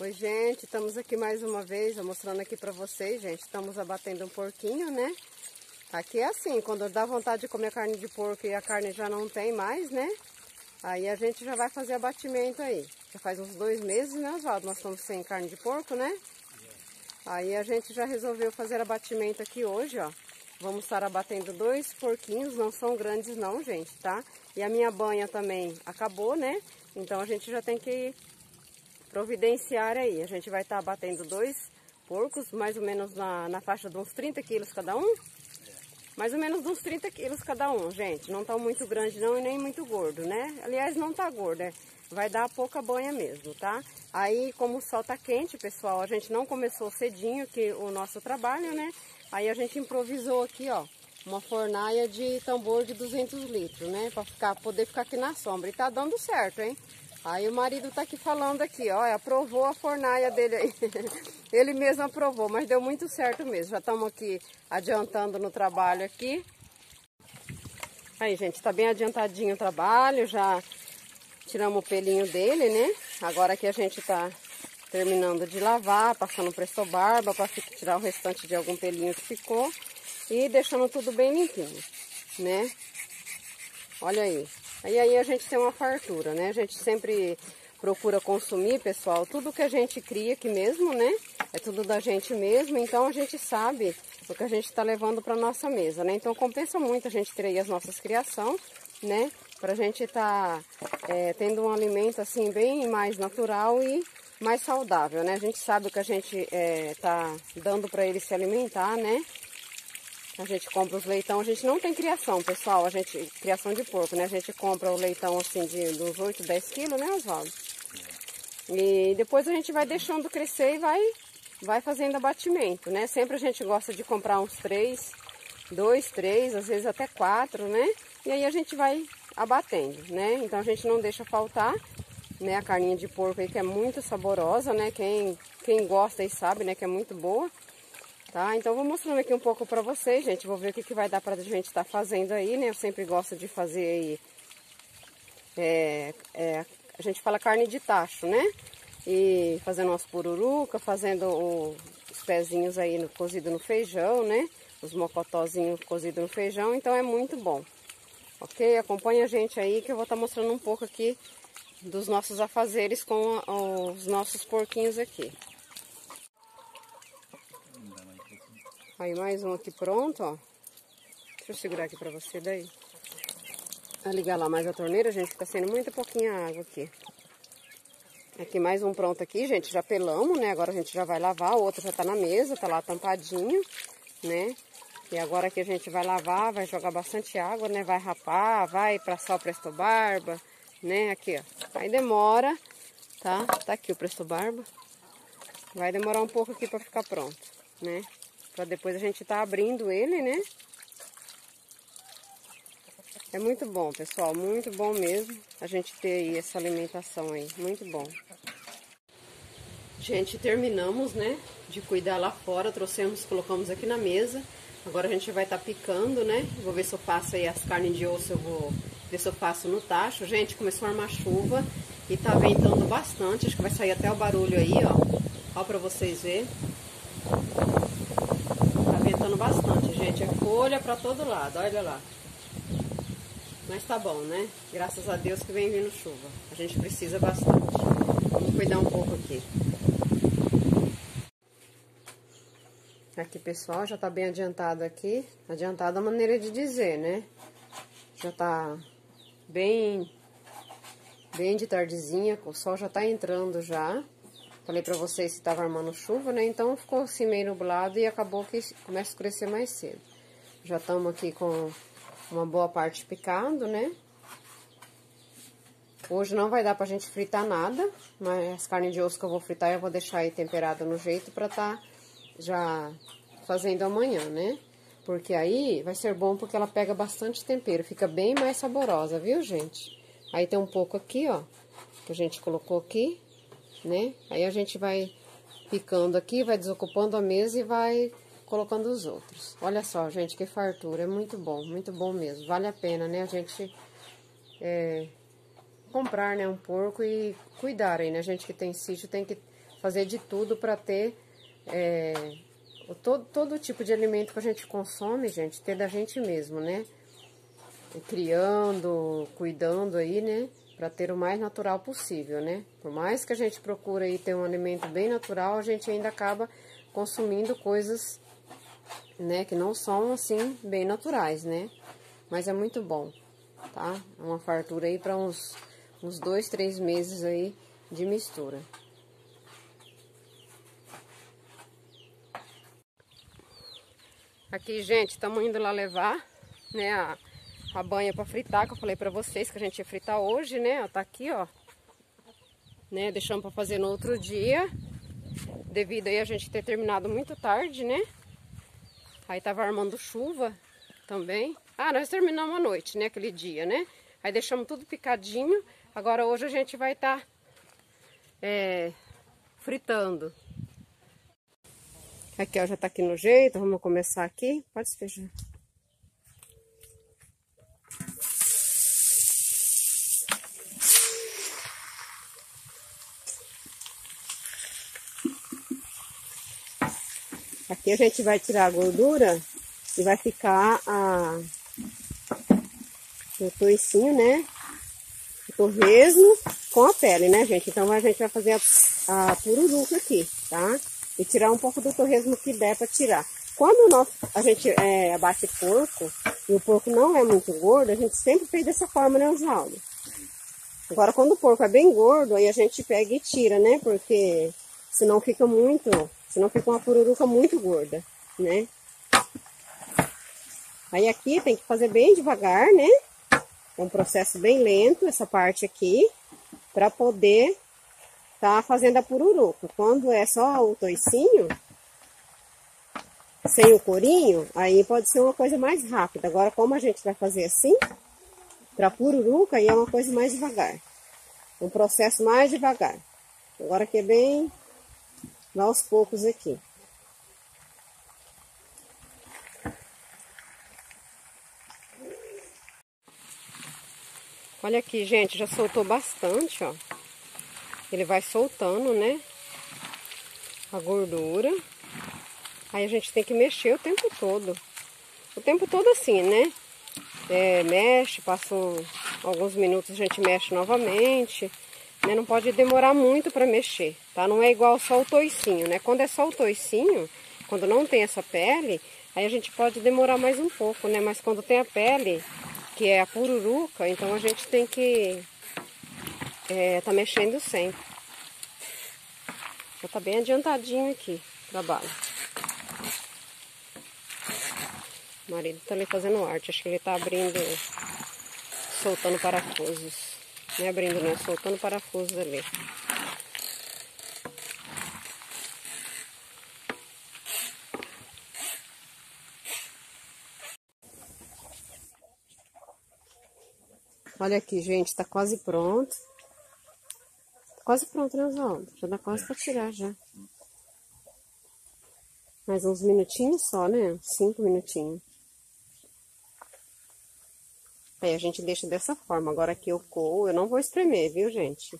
Oi, gente, estamos aqui mais uma vez, mostrando aqui pra vocês, gente. Estamos abatendo um porquinho, né? Aqui é assim, quando dá vontade de comer carne de porco e a carne já não tem mais, né? Aí a gente já vai fazer abatimento aí. Já faz uns 2 meses, né, Oswaldo? Nós estamos sem carne de porco, né? Aí a gente já resolveu fazer abatimento aqui hoje, ó. Vamos estar abatendo 2 porquinhos, não são grandes não, gente, tá? E a minha banha também acabou, né? Então a gente já tem que providenciar aí. A gente vai estar abatendo 2 porcos, mais ou menos na faixa de uns 30 quilos cada um. Mais ou menos uns 30 quilos cada um, gente. Não tá muito grande não e nem muito gordo, né? Aliás, não tá gordo, né? Vai dar pouca banha mesmo, tá? Aí, como o sol tá quente, pessoal, a gente não começou cedinho que o nosso trabalho, né? Aí a gente improvisou aqui, ó, uma fornalha de tambor de 200 litros, né? Pra poder ficar aqui na sombra. E tá dando certo, hein? Aí o marido tá aqui falando aqui, ó, aprovou a fornalha dele aí. Ele mesmo aprovou, mas deu muito certo mesmo. Já estamos aqui adiantando no trabalho aqui. Aí, gente, tá bem adiantadinho o trabalho, já tiramos o pelinho dele, né? Agora que a gente tá terminando de lavar, passando Presto Barba para tirar o restante de algum pelinho que ficou e deixando tudo bem limpinho, né? Olha aí. Aí a gente tem uma fartura, né? A gente sempre procura consumir, pessoal, tudo que a gente cria aqui mesmo, né? É tudo da gente mesmo, então a gente sabe o que a gente está levando para nossa mesa, né? Então compensa muito a gente ter aí as nossas criações, né? Pra gente estar tendo um alimento assim bem mais natural e mais saudável, né? A gente sabe o que a gente tá dando para ele se alimentar, né? A gente compra os leitão, a gente não tem criação, pessoal, criação de porco, né? A gente compra o leitão assim dos 8, 10 quilos, né, Oswaldo? E depois a gente vai deixando crescer e vai fazendo abatimento, né? Sempre a gente gosta de comprar uns 2, 3, às vezes até 4, né? E aí a gente vai abatendo, né? Então a gente não deixa faltar, né? A carninha de porco aí que é muito saborosa, né? Quem gosta aí sabe, né? Que é muito boa. Tá, então vou mostrando aqui um pouco pra vocês, gente. Vou ver o que vai dar pra gente estar fazendo aí, né? Eu sempre gosto de fazer aí, a gente fala carne de tacho, né? E fazendo umas pururuca, fazendo os pezinhos aí cozido no feijão, né? Os mocotózinhos cozidos no feijão, então é muito bom. Ok? Acompanha a gente aí que eu vou estar mostrando um pouco aqui dos nossos afazeres com os nossos porquinhos aqui. Aí mais um aqui pronto, ó. Deixa eu segurar aqui pra você daí. Vai ligar lá mais a torneira, gente, que tá sendo muito pouquinha água aqui. Aqui mais um pronto aqui, gente, já pelamos, né? Agora a gente já vai lavar, o outro já tá na mesa, tá lá tampadinho, né? E agora que a gente vai lavar, vai jogar bastante água, né? Vai rapar, vai passar o Presto Barba, né? Aqui, ó. Aí demora, tá? Tá aqui o Presto Barba. Vai demorar um pouco aqui pra ficar pronto, né? Pra depois a gente tá abrindo ele, né? É muito bom, pessoal, muito bom mesmo a gente ter aí essa alimentação aí, muito bom. Gente, terminamos, né, de cuidar lá fora, trouxemos, colocamos aqui na mesa. Agora a gente vai estar picando, né? Vou ver se eu faço aí as carnes de osso, eu vou ver se eu faço no tacho. Gente, começou a armar chuva e tá ventando bastante, acho que vai sair até o barulho aí, ó. Ó pra vocês verem. Tá ventando bastante, gente, é folha pra todo lado, olha lá. Mas tá bom, né? Graças a Deus que vem vindo chuva. A gente precisa bastante. Vamos cuidar um pouco aqui. Aqui, pessoal, já tá bem adiantado aqui. Adiantado a maneira de dizer, né? Já tá bem de tardezinha, o sol já tá entrando já. Falei pra vocês que tava armando chuva, né? Então ficou assim meio nublado e acabou que começa a escurecer mais cedo. Já estamos aqui com uma boa parte picado, né? Hoje não vai dar pra gente fritar nada, mas as carnes de osso que eu vou fritar eu vou deixar aí temperada no jeito pra tá já fazendo amanhã, né? Porque aí vai ser bom porque ela pega bastante tempero, fica bem mais saborosa, viu, gente? Aí tem um pouco aqui, ó, que a gente colocou aqui, né? Aí a gente vai picando aqui, vai desocupando a mesa e vai colocando os outros. Olha só, gente, que fartura, é muito bom mesmo. Vale a pena, né, a gente comprar, né, um porco e cuidar aí, né? A gente que tem sítio tem que fazer de tudo para ter todo tipo de alimento que a gente consome, gente, ter da gente mesmo, né? Criando, cuidando aí, né? Para ter o mais natural possível, né? Por mais que a gente procure aí ter um alimento bem natural, a gente ainda acaba consumindo coisas, né, que não são assim bem naturais, né? Mas é muito bom, tá? É uma fartura aí para uns 2, 3 meses aí de mistura. Aqui, gente, estamos indo lá levar, né, a banha para fritar, que eu falei para vocês que a gente ia fritar hoje, né? Ó, tá aqui, ó. Né, deixamos para fazer no outro dia, devido aí a gente ter terminado muito tarde, né? Aí tava armando chuva também. Ah, nós terminamos à noite, né, aquele dia, né? Aí deixamos tudo picadinho. Agora hoje a gente vai estar fritando. Aqui, ó, já tá aqui no jeito. Vamos começar aqui. Pode despejar. Aqui a gente vai tirar a gordura e vai ficar o toicinho, né? O torresmo com a pele, né, gente? Então a gente vai fazer a pururuca aqui, tá? E tirar um pouco do torresmo que der pra tirar. Quando a gente abate porco e o porco não é muito gordo, a gente sempre fez dessa forma, né, Osvaldo? Agora, quando o porco é bem gordo, aí a gente pega e tira, né? Porque senão fica uma pururuca muito gorda, né? Aí aqui tem que fazer bem devagar, né? É um processo bem lento, essa parte aqui, para poder tá fazendo a pururuca. Quando é só o toicinho, sem o corinho, aí pode ser uma coisa mais rápida. Agora, como a gente vai fazer assim, para pururuca, aí é uma coisa mais devagar. Um processo mais devagar. Agora que é bem aos poucos aqui. Olha aqui, gente, já soltou bastante, ó. Ele vai soltando, né? A gordura. Aí a gente tem que mexer o tempo todo. O tempo todo assim, né? Mexe, passou alguns minutos, a gente mexe novamente. Né? Não pode demorar muito para mexer, tá? Não é igual só o toicinho, né? Quando é só o toicinho, quando não tem essa pele, aí a gente pode demorar mais um pouco, né? Mas quando tem a pele, que é a pururuca, então a gente tem que tá mexendo sempre. Já tá bem adiantadinho aqui o trabalho. O marido tá ali fazendo arte, acho que ele tá abrindo, soltando parafusos. Não é abrindo não, soltando parafusos ali. Olha aqui, gente, tá quase pronto. Quase pronto, né, Osvaldo? Já dá quase pra tirar, já. Mais uns minutinhos só, né? 5 minutinhos. Aí a gente deixa dessa forma. Agora aqui eu coo, eu não vou espremer, viu, gente?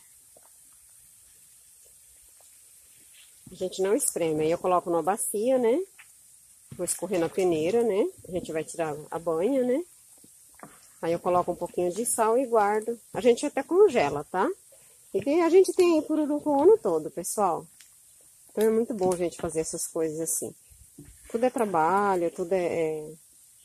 A gente não espreme. Aí eu coloco numa bacia, né? Vou escorrer na peneira, né? A gente vai tirar a banha, né? Aí eu coloco um pouquinho de sal e guardo. A gente até congela, tá? E a gente tem pururuca o ano todo, pessoal. Então é muito bom a gente fazer essas coisas assim. Tudo é trabalho, tudo é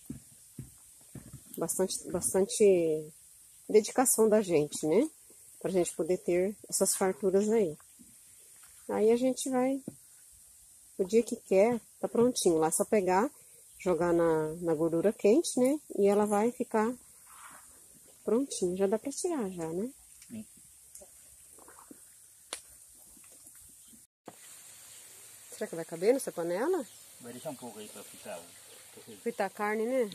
bastante dedicação da gente, né? Pra gente poder ter essas farturas aí. Aí a gente vai, o dia que quer, tá prontinho. Lá é só pegar, jogar na gordura quente, né? E ela vai ficar prontinho. Já dá pra tirar já, né? Será que vai caber nessa panela? Vai deixar um pouco aí pra fritar. Fritar a carne, né?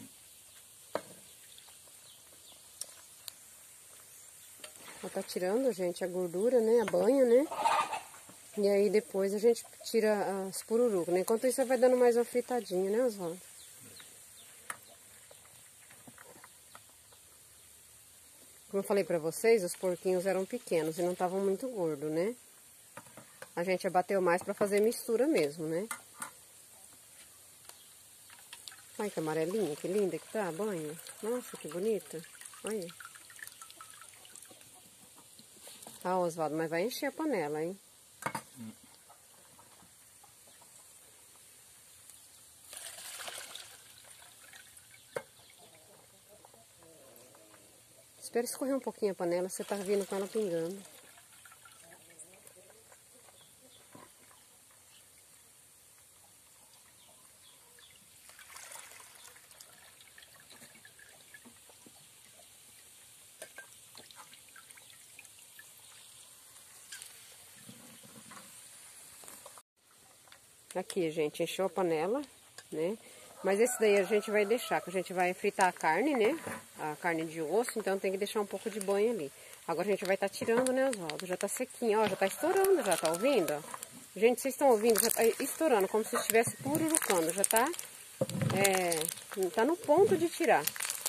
Ela tá tirando, gente, a gordura, né? A banha, né? E aí depois a gente tira as pururucas, né? Enquanto isso, vai dando mais uma fritadinha, né, Osvaldo? Como eu falei pra vocês, os porquinhos eram pequenos e não estavam muito gordos, né? A gente abateu mais pra fazer mistura mesmo, né? Olha que amarelinha, que linda que tá a banha. Nossa, que bonita. Olha. Ah, Osvaldo, mas vai encher a panela, hein? Espera escorrer um pouquinho a panela, você tá vindo com ela pingando. Aqui, gente, encheu a panela, né? Mas esse daí a gente vai deixar, que a gente vai fritar a carne, né? A carne de osso, então tem que deixar um pouco de banho ali. Agora a gente vai estar tirando, né, Osvaldo? Já tá sequinho, ó, já tá estourando, já tá ouvindo, ó? Gente, vocês estão ouvindo? Já tá estourando, como se estivesse pururucando, já tá, tá no ponto de tirar.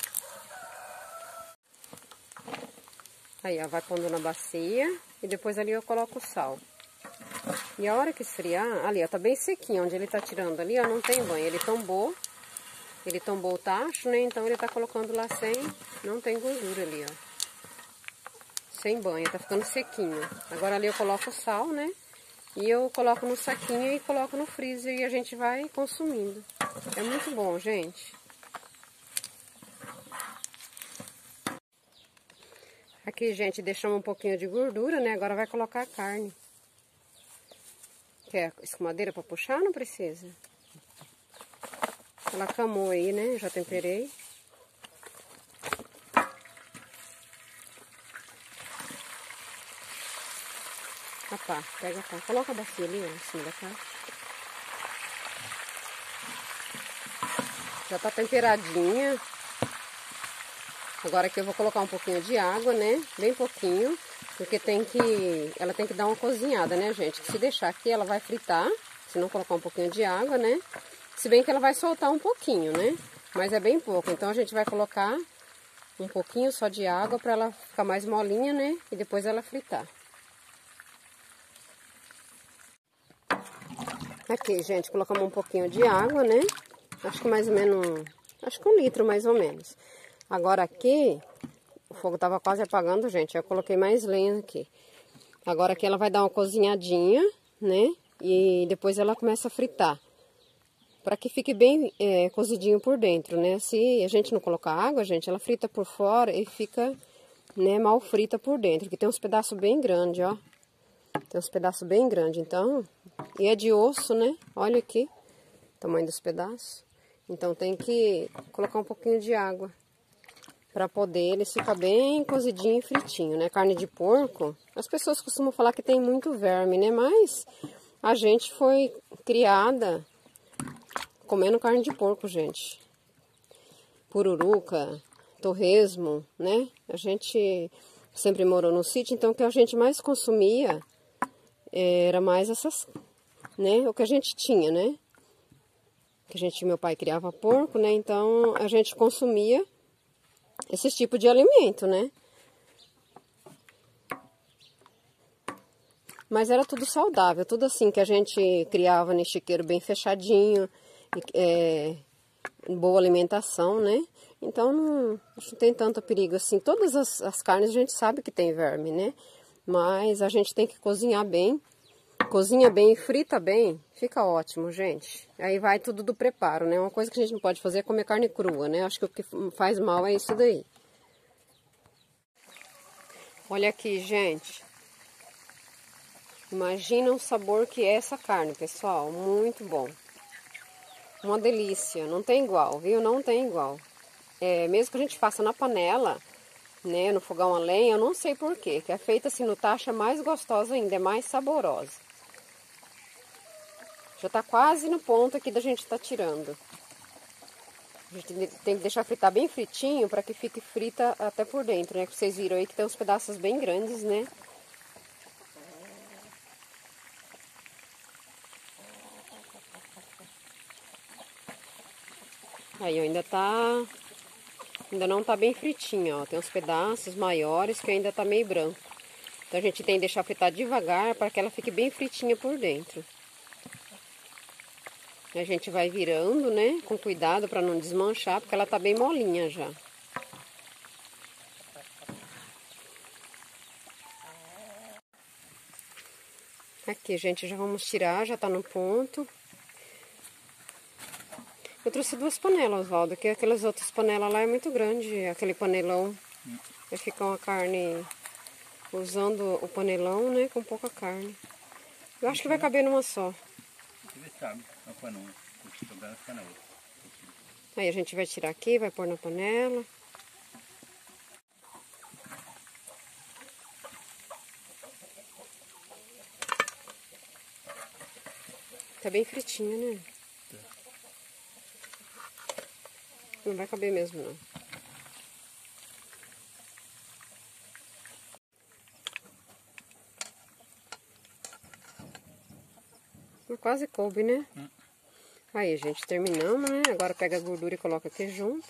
Aí, ó, vai pondo na bacia e depois ali eu coloco o sal. E a hora que esfriar, ali, ó, tá bem sequinho, onde ele tá tirando ali, ó, não tem banho. Ele tombou o tacho, né, então ele tá colocando lá sem, não tem gordura ali, ó. Sem banho, tá ficando sequinho. Agora ali eu coloco o sal, né, e eu coloco no saquinho e coloco no freezer e a gente vai consumindo. É muito bom, gente. Aqui, gente, deixamos um pouquinho de gordura, né, agora vai colocar a carne. Quer escumadeira para puxar? Não precisa. Ela camou aí, né? Já temperei. A pá, pega a pá. Coloca a bacia ali, ó, em cima da caixa. Já tá temperadinha. Agora aqui eu vou colocar um pouquinho de água, né? Bem pouquinho. Porque ela tem que dar uma cozinhada, né, gente? Se deixar aqui, ela vai fritar. Se não colocar um pouquinho de água, né? Se bem que ela vai soltar um pouquinho, né? Mas é bem pouco. Então a gente vai colocar um pouquinho só de água para ela ficar mais molinha, né? E depois ela fritar. Aqui, gente, colocamos um pouquinho de água, né? Acho que mais ou menos, acho que 1 litro mais ou menos. Agora aqui, o fogo tava quase apagando, gente. Eu coloquei mais lenha aqui. Agora aqui ela vai dar uma cozinhadinha, né? E depois ela começa a fritar. Para que fique bem cozidinho por dentro, né? Se a gente não colocar água, gente, ela frita por fora e fica, né, mal frita por dentro. Que tem uns pedaços bem grandes, ó. Tem uns pedaços bem grandes, então... E é de osso, né? Olha aqui o tamanho dos pedaços. Então tem que colocar um pouquinho de água para poder ele ficar bem cozidinho e fritinho, né? Carne de porco, as pessoas costumam falar que tem muito verme, né? Mas a gente foi criada comendo carne de porco, gente. Pururuca, torresmo, né? A gente sempre morou no sítio, então o que a gente mais consumia era mais essas, né? O que a gente tinha, né? Meu pai criava porco, né? Então a gente consumia esse tipo de alimento, né? Mas era tudo saudável, tudo assim que a gente criava no chiqueiro bem fechadinho, boa alimentação, né? Então não tem tanto perigo assim. Todas as carnes a gente sabe que tem verme, né? Mas a gente tem que cozinhar bem. Cozinha bem e frita bem, fica ótimo, gente. Aí vai tudo do preparo, né? Uma coisa que a gente não pode fazer é comer carne crua, né? Acho que o que faz mal é isso daí. Olha aqui, gente. Imagina o sabor que é essa carne, pessoal. Muito bom. Uma delícia. Não tem igual, viu? Não tem igual. Mesmo que a gente faça na panela, né? No fogão a lenha, eu não sei porquê. Que é feita assim no tacho é mais gostosa ainda, é mais saborosa. Já tá quase no ponto aqui da gente tá tirando. A gente tem que deixar fritar bem fritinho para que fique frita até por dentro, né? Que vocês viram aí que tem uns pedaços bem grandes, né? Aí ainda não tá bem fritinho, ó. Tem uns pedaços maiores que ainda tá meio branco. Então a gente tem que deixar fritar devagar para que ela fique bem fritinha por dentro. A gente vai virando, né? Com cuidado para não desmanchar, porque ela tá bem molinha já. Aqui, gente, já vamos tirar, já tá no ponto. Eu trouxe 2 panelas, Oswaldo, que aquelas outras panelas lá é muito grande, aquele panelão. Vai ficar uma carne usando o panelão, né, com pouca carne. Eu acho que vai caber numa só. Aí a gente vai tirar aqui, vai pôr na panela. Tá bem fritinha, né? Não vai caber mesmo, não. Quase coube, né? Aí, gente, terminamos, né? Agora pega a gordura e coloca aqui junto.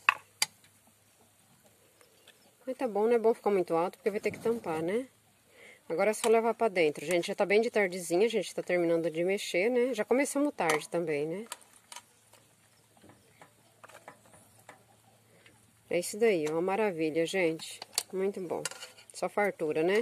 Aí tá bom, não é bom ficar muito alto, porque vai ter que tampar, né? Agora é só levar pra dentro. Gente, já tá bem de tardezinha, a gente tá terminando de mexer, né? Já começamos tarde também, né? É isso daí, ó, uma maravilha, gente. Muito bom. Só fartura, né?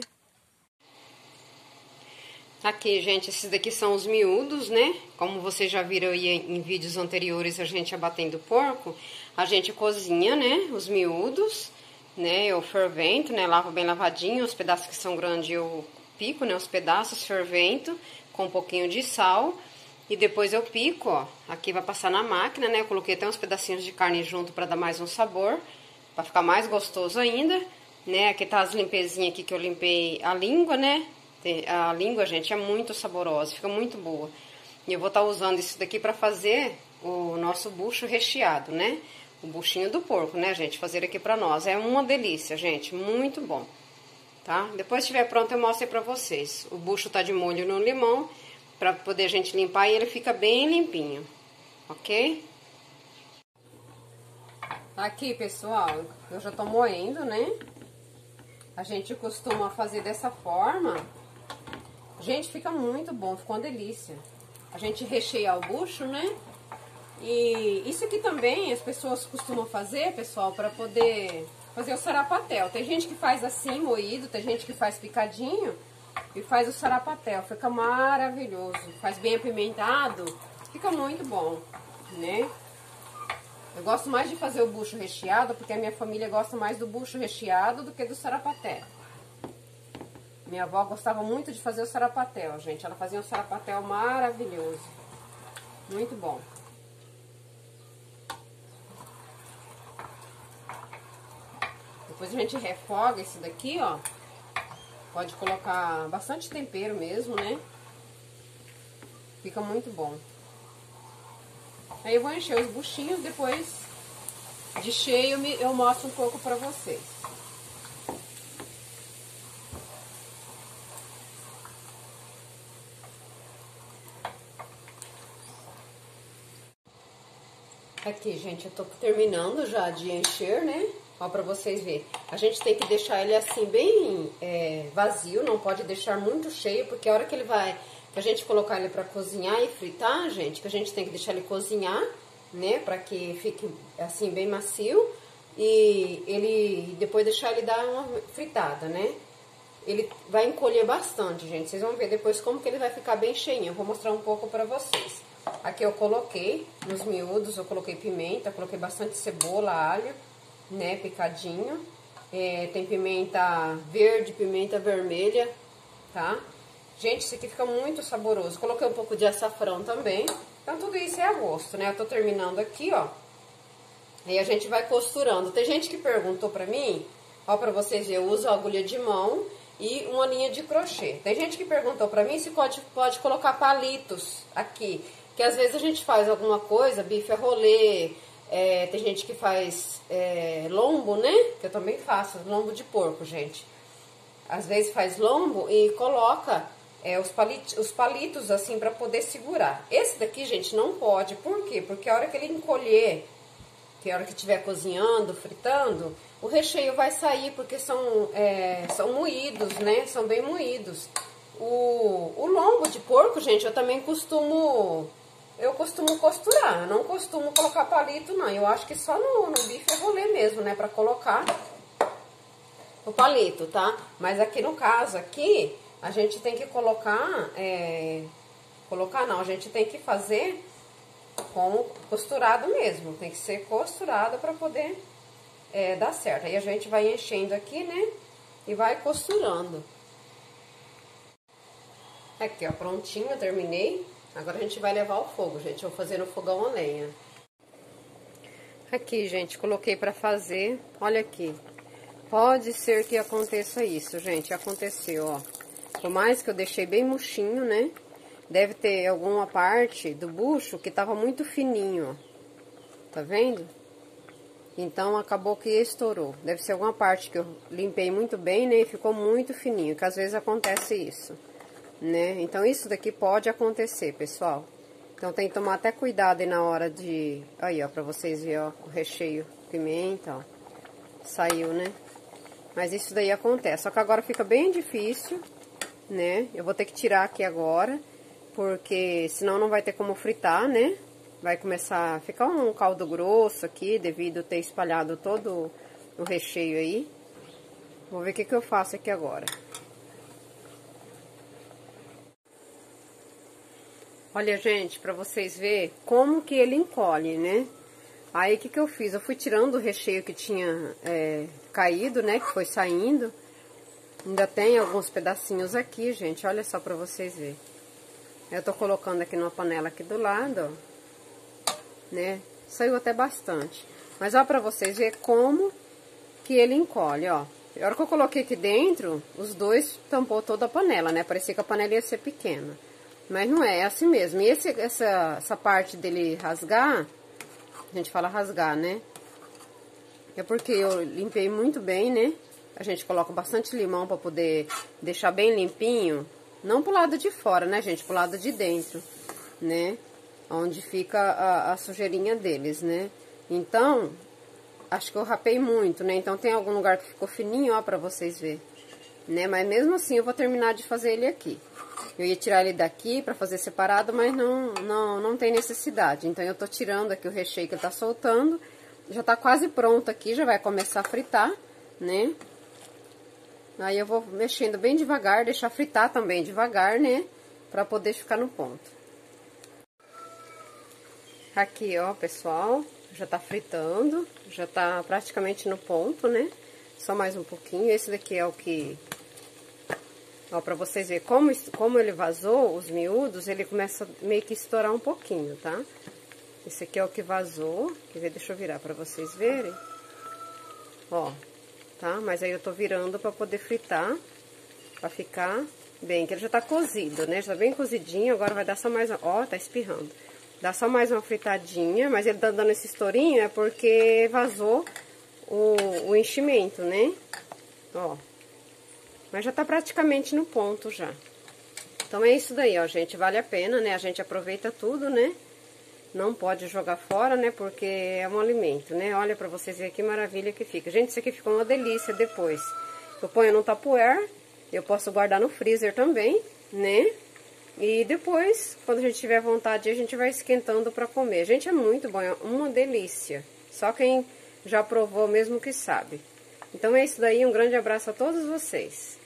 Aqui, gente, esses daqui são os miúdos, né? Como vocês já viram aí em vídeos anteriores, a gente abatendo porco, a gente cozinha, né? Os miúdos, né? Eu fervento, né? Lavo bem lavadinho, os pedaços que são grandes eu pico, né? Os pedaços fervento com um pouquinho de sal e depois eu pico, ó. Aqui vai passar na máquina, né? Eu coloquei até uns pedacinhos de carne junto para dar mais um sabor, para ficar mais gostoso ainda, né? Aqui tá as limpezinhas aqui que eu limpei a língua, né? A língua, gente, é muito saborosa, fica muito boa. E eu vou estar usando isso daqui para fazer o nosso bucho recheado, né? O buchinho do porco, né, gente? Fazer aqui para nós. É uma delícia, gente, muito bom, tá? Depois que estiver pronto eu mostro aí para vocês. O bucho tá de molho no limão, para poder a gente limpar e ele fica bem limpinho, ok? Aqui, pessoal, eu já tô moendo, né? A gente costuma fazer dessa forma. Gente, fica muito bom, ficou uma delícia. A gente recheia o bucho, né? E isso aqui também as pessoas costumam fazer, pessoal, para poder fazer o sarapatel. Tem gente que faz assim, moído, tem gente que faz picadinho e faz o sarapatel. Fica maravilhoso. Faz bem apimentado, fica muito bom, né? Eu gosto mais de fazer o bucho recheado, porque a minha família gosta mais do bucho recheado do que do sarapatel. Minha avó gostava muito de fazer o sarapatel, gente. Ela fazia um sarapatel maravilhoso. Muito bom. Depois a gente refoga esse daqui, ó. Pode colocar bastante tempero mesmo, né? Fica muito bom. Aí eu vou encher os buchinhos, depois de cheio eu mostro um pouco pra vocês. Aqui, gente, eu tô terminando já de encher, né? Ó, pra vocês verem. A gente tem que deixar ele assim, bem vazio, não pode deixar muito cheio, porque a hora que ele vai, que a gente colocar ele pra cozinhar e fritar, gente, que a gente tem que deixar ele cozinhar, né? Pra que fique assim, bem macio. E ele, depois deixar ele dar uma fritada, né? Ele vai encolher bastante, gente. Vocês vão ver depois como que ele vai ficar bem cheinho. Eu vou mostrar um pouco pra vocês. Aqui eu coloquei, nos miúdos, eu coloquei pimenta, coloquei bastante cebola, alho, né, picadinho. Tem pimenta verde, pimenta vermelha, tá? Gente, isso aqui fica muito saboroso. Coloquei um pouco de açafrão também. Então, tudo isso é a gosto, né? Eu tô terminando aqui, ó. Aí a gente vai costurando. Tem gente que perguntou pra mim, ó, pra vocês verem, eu uso agulha de mão e uma linha de crochê. Tem gente que perguntou pra mim se pode colocar palitos aqui. Que às vezes a gente faz alguma coisa, bife a rolê, tem gente que faz lombo, né? Que eu também faço, lombo de porco, gente. Às vezes faz lombo e coloca os palitos assim pra poder segurar. Esse daqui, gente, não pode. Por quê? Porque a hora que ele encolher, que a hora que estiver cozinhando, fritando, o recheio vai sair, porque são moídos, né? São bem moídos. O lombo de porco, gente, eu também costumo costurar, eu não costumo colocar palito, não. Eu acho que só no bife é rolê mesmo, né, pra colocar o palito, tá? Mas aqui no caso, aqui, a gente tem que colocar, a gente tem que fazer com costurado mesmo, tem que ser costurado pra poder dar certo. Aí a gente vai enchendo aqui, né, e vai costurando. Aqui, ó, prontinho, eu terminei. Agora a gente vai levar ao fogo, gente. Eu vou fazer no fogão a lenha. Aqui, gente, coloquei pra fazer. Olha aqui. Pode ser que aconteça isso, gente. Aconteceu, ó. Por mais que eu deixei bem murchinho, né? Deve ter alguma parte do bucho que tava muito fininho, ó. Tá vendo? Então, acabou que estourou. Deve ser alguma parte que eu limpei muito bem, né? E ficou muito fininho, que às vezes acontece isso. Né? Então, isso daqui pode acontecer, pessoal. Então, tem que tomar até cuidado aí na hora de... Aí, ó, pra vocês verem, ó, o recheio, pimenta, ó. Saiu, né? Mas isso daí acontece. Só que agora fica bem difícil, né? Eu vou ter que tirar aqui agora, porque senão não vai ter como fritar, né? Vai começar a ficar um caldo grosso aqui, devido a ter espalhado todo o recheio aí. Vou ver o que eu faço aqui agora. Olha, gente, pra vocês verem como que ele encolhe, né? Aí, o que eu fiz? Eu fui tirando o recheio que tinha caído, né? Que foi saindo. Ainda tem alguns pedacinhos aqui, gente. Olha só pra vocês verem. Eu tô colocando aqui numa panela aqui do lado, ó. Né? Saiu até bastante. Mas, ó, pra vocês verem como que ele encolhe, ó. A hora que eu coloquei aqui dentro, os dois tampou toda a panela, né? Parecia que a panela ia ser pequena. Mas não é assim mesmo. E essa parte dele rasgar, a gente fala rasgar, né? É porque eu limpei muito bem, né? A gente coloca bastante limão pra poder deixar bem limpinho. Não pro lado de fora, né, gente? Pro lado de dentro, né? Onde fica a sujeirinha deles, né? Então, acho que eu rapei muito, né? Então, tem algum lugar que ficou fininho, ó, pra vocês verem. Né? Mas mesmo assim, eu vou terminar de fazer ele aqui. Eu ia tirar ele daqui pra fazer separado, mas não tem necessidade. Então, eu tô tirando aqui o recheio que ele tá soltando. Já tá quase pronto aqui, já vai começar a fritar, né? Aí eu vou mexendo bem devagar, deixar fritar também devagar, né? Pra poder ficar no ponto. Aqui, ó, pessoal, já tá fritando, já tá praticamente no ponto, né? Só mais um pouquinho. Esse daqui é o que... Ó, pra vocês verem como ele vazou, os miúdos, ele começa meio que estourar um pouquinho, tá? Esse aqui é o que vazou. Quer ver? Deixa eu virar pra vocês verem. Ó, tá? Mas aí eu tô virando pra poder fritar, pra ficar bem, que ele já tá cozido, né? Já tá bem cozidinho, agora vai dar só mais... Ó, tá espirrando. Dá só mais uma fritadinha, mas ele tá dando esse estourinho é porque vazou o enchimento, né? Ó. Mas já tá praticamente no ponto já. Então, é isso daí, ó, gente. Vale a pena, né? A gente aproveita tudo, né? Não pode jogar fora, né? Porque é um alimento, né? Olha pra vocês verem que maravilha que fica. Gente, isso aqui ficou uma delícia depois. Eu ponho no tupperware, eu posso guardar no freezer também, né? E depois, quando a gente tiver vontade, a gente vai esquentando pra comer. Gente, é muito bom, é uma delícia. Só quem já provou mesmo que sabe. Então, é isso daí. Um grande abraço a todos vocês.